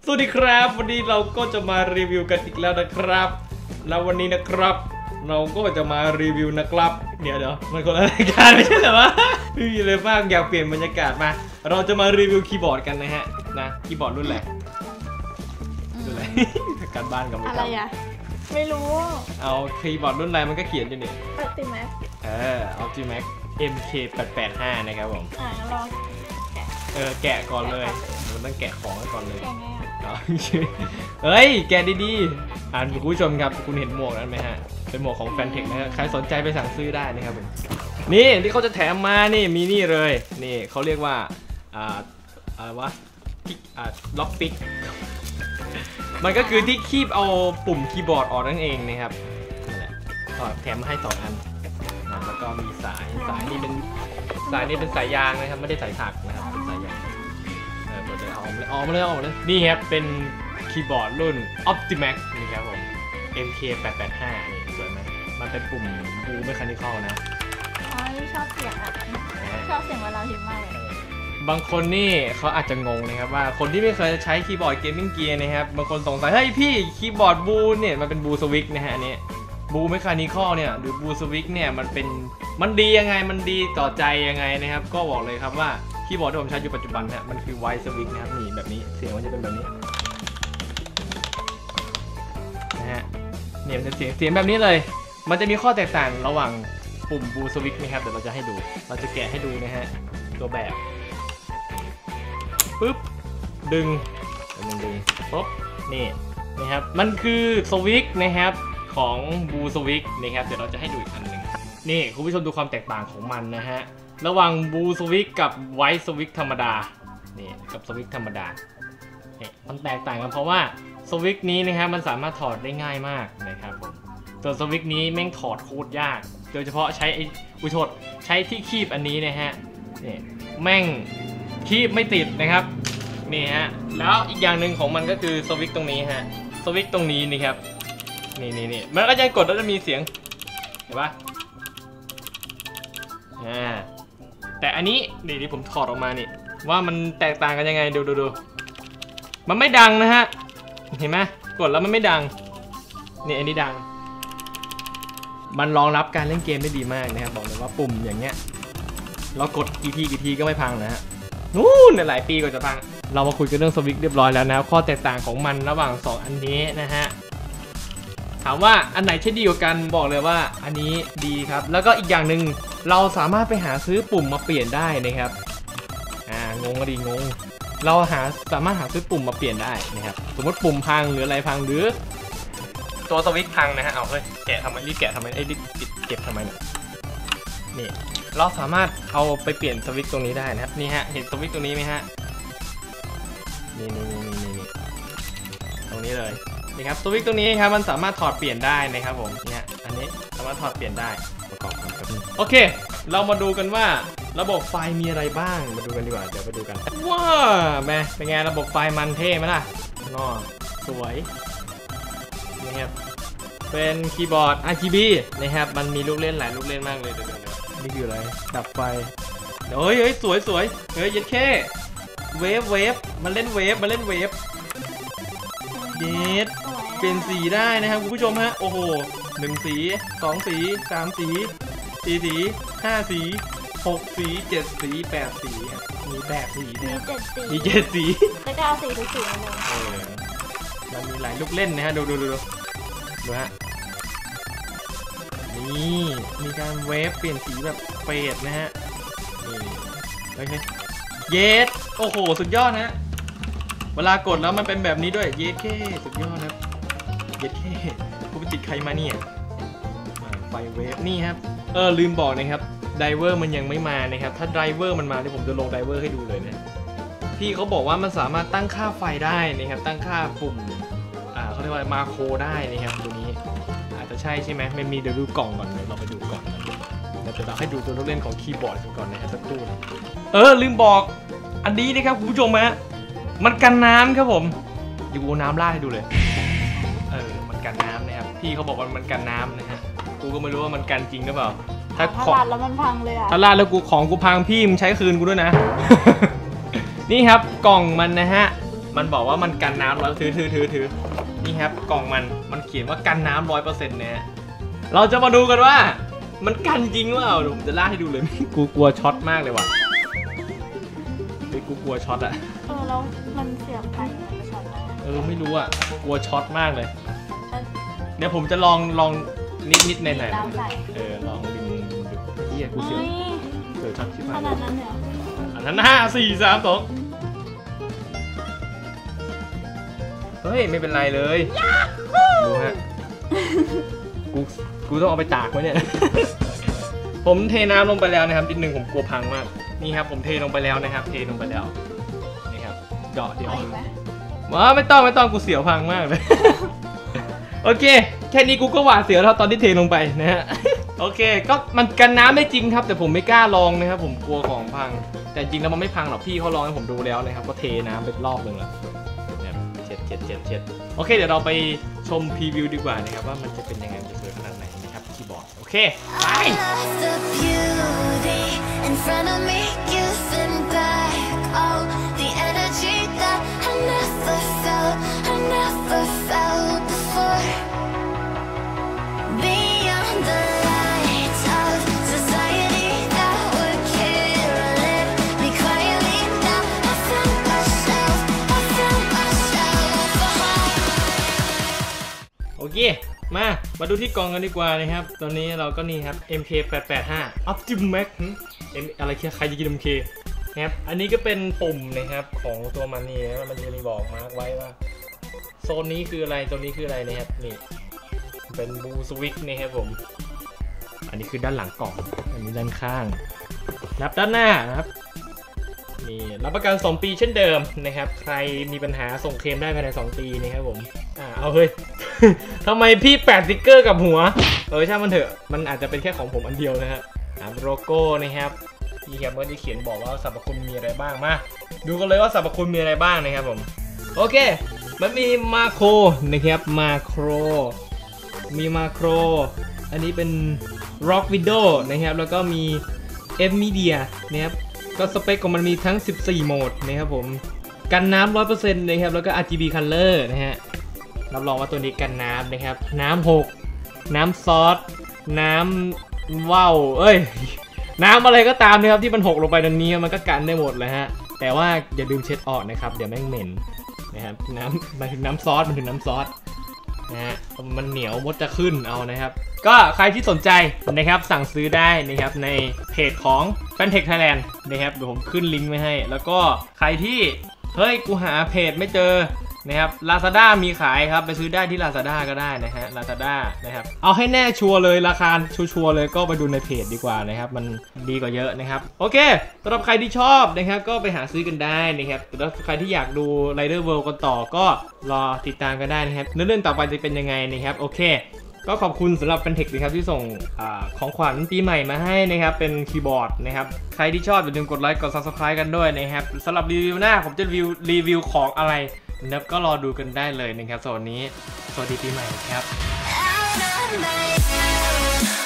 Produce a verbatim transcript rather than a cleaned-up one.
สวัสดีครับวันนี้เราก็จะมารีวิวกันอีกแล้วนะครับแล้ววันนี้นะครับเราก็จะมารีวิวนะครับเดี๋ยวเดี๋ยวมันคนละรายการไม่ใช่เหรอวะไม่มีเลยมากอยากเปลี่ยนบรรยากาศมาเราจะมารีวิวคีย์บอร์ดกันนะฮะนะคีย์บอร์ดรุ่นอะไรรุ่นอะไรการบ้านกับไม่ทำอะไรอะไม่รู้เอาคีย์บอร์ดรุ่นอะไรมันก็เขียนอยู่นี่ Optimax เออ Optimax เอ็ม เค แปดแปดห้านะครับผมอ่าลองแกะเออแกะก่อนเลยมันต้องแกะของก่อนเลยแกะไงอ่ะเฮ้ยแกะดีๆอ่านคุณผู้ชมครับคุณเห็นหมวกนั้นไหมฮะเป็นหมวกของแฟนเทคนะฮะใครสนใจไปสั่งซื้อได้นะครับผมนี่ที่เขาจะแถมมานี่มีนี่เลยนี่เขาเรียกว่าอ่าอะไรวะพิกอ่าล็อกปิกมันก็คือที่คีบเอาปุ่มคีย์บอร์ดออกนั่นเองนะครับนั่นแหละก็แถมมาให้สองอันนะแล้วก็มีสายสายนี่เป็นสายนี่เป็นสายยางนะครับไม่ได้สายถักนะครับเป็นสายยางเออเราจะเอาเลยออกมาเลยออกมาเลยนี่ครับเป็นคีย์บอร์ดรุ่น Optimax นี่ครับผม เอ็ม เค แปดแปดห้านี่สวยไหมมันเป็นปุ่มบูเมคานิคอลนะอ๋อชอบเสียงอ่ะชอบเสียงเวลาพิมพ์มากเลยบางคนนี่เขาอาจจะงงนะครับว่าคนที่ไม่เคยใช้คีย์บอร์ดเกมมิ่งเกียร์นะครับบางคนสงสัยเฮ้ยพี่คีย์บอร์ดบูเนี่ยมันเป็นบูสวิกนะฮะอันนี้บูเมคานิคอลเนี่ยหรือบูสวิกเนี่ยมันเป็นมันดียังไงมันดีต่อใจยังไงนะครับก็บอกเลยครับว่าคีย์บอร์ดที่ผมใช้อยู่ปัจจุบันเนี่ยมันคือไวสวิกนะครับนี่แบบนี้เสียงมันจะเป็นแบบนี้นะฮะเนี่ยมันจะเสียงเสียงแบบนี้เลยมันจะมีข้อแตกต่างระหว่างปุ่มบูสวิกนะครับเดี๋ยวเราจะให้ดูเราจะแกะให้ดูนะฮะตัวแบบปึ๊บดึงดึงดึงปุ๊บนี่นะครับมันคือสวิกนะครับของบูสวิกนะครับเดี๋ยวเราจะให้ดูอีกอันหนึ่งนี่คุณผู้ชมดูความแตกต่างของมันนะฮะระหว่างบูสวิกกับไวท์สวิกธรรมดานี่กับสวิกธรรมดาเนี่ยมันแตกต่างกันเพราะว่าสวิกนี้นะครับมันสามารถถอดได้ง่ายมากนะครับผมส่วนสวิกนี้แม่งถอดโคตรยากโดยเฉพาะใช้ไอ้อุชดใช้ที่คีบอันนี้นะฮะนี่แม่งคีบไม่ติดนะครับนี่ฮะแล้วอีกอย่างหนึ่งของมันก็คือสวิกตรงนี้ฮะสวิกตรงนี้นี่ครับนี่นี่นี่มันก็จะกดแล้วจะมีเสียงเห็นปะอ่าแต่อันนี้นี่ที่ผมถอดออกมานี่ว่ามันแตกต่างกันยังไงดูดูดูมันไม่ดังนะฮะเห็นไหมกดแล้วมันไม่ดังนี่อันนี้ดังมันรองรับการเล่นเกมได้ดีมากนะครับบอกเลยว่าปุ่มอย่างเงี้ยเรากดกี่ทีกี่ทีก็ไม่พังนะฮะนู่นหลายปีกว่าจะพังเรามาคุยกันเรื่องสวิกเรียบร้อยแล้วนะข้อแตกต่างของมันระหว่างสองอันนี้นะฮะถามว่าอันไหนใช่ดีกว่ากันบอกเลยว่าอันนี้ดีครับแล้วก็อีกอย่างหนึ่งเราสามารถไปหาซื้อปุ่มมาเปลี่ยนได้นะครับอ่างงก็ดีงงเราหาสามารถหาซื้อปุ่มมาเปลี่ยนได้นะครับสมมติปุ่มพังหรืออะไรพังหรือตัวสวิกพังนะฮะเอาเฮ้ยแกะทำไมรีบแกะทำไมไอ้รีบปิดเก็บทำไมเนี่ยนี่เราสามารถเอาไปเปลี่ยนสวิตช์ตรงนี้ได้นะครับนี่ฮะเห็นสวิตช์ตรงนี้ไหมฮะนี่นี่นี่นี่นี่ตรงนี้เลยนี่ครับสวิตช์ตรงนี้ครับมันสามารถถอดเปลี่ยนได้นะครับผมเนี่ยอันนี้สามารถถอดเปลี่ยนได้ประกอบกันครับโอเคเรามาดูกันว่าระบบไฟมีอะไรบ้างมาดูกันดีกว่าเดี๋ยวไปดูกันว้าแม่เป็นไงระบบไฟมันเท่ไหมล่ะง้อสวยนี่ครับเป็นคีย์บอร์ด อาร์ จี บี นะครับมันมีลูกเล่นหลายลูกเล่นมากเลยเดี๋ยวนี่คืออะไรดับไฟเฮ้ยเฮ้ยสวยสวยเฮ้ยยัดแค่เวฟเวฟมันเล่นเวฟมันเล่นเวฟเด็ดเปลี่ยนสีได้นะครับคุณผู้ชมฮะโอ้โหหนึ่งสีสองสีสามสีสี่สีห้าสีหกสีเจ็ดสีแปดสีมีแปดสีนะครับมีเจ็ดสีแล้วก็เอาสีทุกสีมาเลยเออมันมีหลายลูกเล่นนะฮะดูดูดูดูดูฮะนี่มีการเวฟเปลี่ยนสีแบบเฟดนะฮะนี่โอเคเยสโอ้โหสุดยอดนะเวลากดแล้วมันเป็นแบบนี้ด้วยเยสเคสุดยอดครับเยสเคกูไปติดใครมาเนี่ยไฟเวฟนี่ครับเออลืมบอกนะครับไดเวอร์มันยังไม่มานะครับถ้าไดเวอร์มันมาเดี๋ยวผมจะลงไดเวอร์ให้ดูเลยนะพี่เขาบอกว่ามันสามารถตั้งค่าไฟได้นะครับตั้งค่าปุ่มอ่าเขาเรียกว่ามาโครได้นะครับตัวนี้อาจจะใช่ใช่ไหมไม่มีเดี๋ยวดูกล่องก่อนเลยเราไปดูก่อนเราจะเราให้ดูตัวลูกเล่นของคีย์บอร์ดก่อนนะฮะสักครู่เออลืมบอกอันนี้นะครับคุณผู้ชมฮะมันกันน้ำครับผมอยู่น้ำราดให้ดูเลยเออมันกันน้ำนะครับพี่เขาบอกว่ามันกันน้ำนะฮะกูก็ไม่รู้ว่ามันกันจริงหรือเปล่าถ้าลาดแล้วมันพังเลยอะถ้าลาดแล้วกูของกูพังพี่มึงใช้คืนกูด้วยนะ นี่ครับกล่องมันนะฮะมันบอกว่ามันกันน้ำร้อยถือถือถือถือนี่ครับกล่องมันมันเขียนว่ากันน้ำร้อยเปอร์เซ็นต์เนี่ยเราจะมาดูกันว่ามันกันจริงว่าผมจะล่าให้ดูเลย กูกลัวช็อตมากเลยว่ะเฮ้ยกูกลัวช็อตอะเออแล้วมันเสียบไปมันช็อตได้เออไม่รู้อะกลัวช็อตมากเลยเดี๋ยวผมจะลองลองนิดนิดในไหนเออลองดึงดูเฮียกูเสียวเสียวช็อตชิบหายขนาดนั้นเลยเหรออันนั้นห้าสี่สามสองเฮ้ยไม่เป็นไรเลยดูฮะกูกูต้องเอาไปตากไว้เนี่ย ผมเทน้ำลงไปแล้วนะครับนิดนึงผมกลัวพังมากนี่ครับผมเทลงไปแล้วนะครับเทลงไปแล้วนี่ครับเจาะเดี๋ยวว้าไม่ต้องไม่ต้องกูเสียวพังมากเลย โอเคแค่นี้กูก็หวาดเสียวแล้วตอนที่เทลงไปนะฮะ โอเคก็มันกันน้ำไม่จริงครับแต่ผมไม่กล้าลองนะครับผมกลัวของพังแต่จริงแล้วมันไม่พังหรอกพี่เขาลองให้ผมดูแล้วนะครับก็เทน้ำไปรอบนึงแล้วเช็ดเช็ดเช็ดเช็ดโอเคเดี๋ยวเราไปชมพรีวิวดีกว่านะครับว่ามันจะเป็นยังไงจะสวยขนาดไหนนะครับคีย์บอร์ดโอเคไปโอเคมา มาดูที่กล่องกันดีกว่านะครับตอนนี้เราก็นี่ครับ เอ็ม เค แปดแปดห้า Optimax เอ็มอะไรใครจะกิน เอ็ม เค นะครับอันนี้ก็เป็นปุ่มนะครับของตัวมันนี่นะมันจะมีบอกมาร์กไว้ว่าโซนนี้คืออะไรตัวนี้คืออะไรนะครับนี่เป็นบูสวิกนะครับผมอันนี้คือด้านหลังกล่องอันนี้ด้านข้างนับด้านหน้านะครับนี่รับประกันสองปีเช่นเดิมนะครับใครมีปัญหาส่งเคลมได้ภายในสองปีนะครับผมอ่าเอาเฮ้ย ทำไมพี่แปะสติ๊กเกอร์กับหัวเออช่างมันเถอะมันอาจจะเป็นแค่ของผมอันเดียวนะฮะอ่าโลโก้นะครับที่แคมเมอร์ที่เขียนบอกว่าสรรพคุณมีอะไรบ้างมาดูกันเลยว่าสรรพคุณมีอะไรบ้างนะครับผมโอเคมันมีมาโครนะครับมาโครมีมาโครอันนี้เป็น Rock Window นะครับแล้วก็มี F Media นะครับก็สเปคของมันมีทั้งสิบสี่โหมดนะครับผมกันน้ำ ร้อยเปอร์เซ็นต์ นะครับแล้วก็ อาร์ จี บี Color นะฮะรับรองว่าตัวนี้กันน้ำนะครับน้ำหกน้ำซอสน้ำว่าวเอ้ยน้ำอะไรก็ตามนะครับที่มันหกลงไปในนี้มันก็กันได้หมดเลยฮะแต่ว่าอย่าลืมเช็ดออกนะครับเดี๋ยวแม่งเหม็นนะครับน้ำมันถึงน้ำซอสมันถึงน้ำซอสนะฮะมันเหนียวมดจะขึ้นเอานะครับก็ใครที่สนใจนะครับสั่งซื้อได้นะครับในเพจของ Fantech Thailand นะครับเดี๋ยวผมขึ้นลิงก์ไว้ให้แล้วก็ใครที่เฮ้ยกูหาเพจไม่เจอนะครับ Lazada มีขายครับไปซื้อได้ที่ Lazada ก็ได้นะฮะ Lazada นะครับเอาให้แน่ชัวร์เลยราคาชัวร์เลยก็ไปดูในเพจดีกว่านะครับมันดีกว่าเยอะนะครับโอเคสำหรับใครที่ชอบนะครับก็ไปหาซื้อกันได้นะครับแต่ถ้าใครที่อยากดู Rider World กันต่อก็รอติดตามกันได้นะครับเรื่องต่อไปจะเป็นยังไงนะครับโอเคก็ขอบคุณสำหรับ Fantech นะครับที่ส่งอของขวัญปีใหม่มาให้นะครับเป็นคีย์บอร์ดนะครับใครที่ชอบอย่าลืมกดไลค์กด Subscribe กันด้วยนะครับสำหรับรีวิวหน้าผมจะรีวิวรีวิวของอะไรนะครับก็รอดูกันได้เลยนะครับสวัสดีสวัสดีปีใหม่ครับ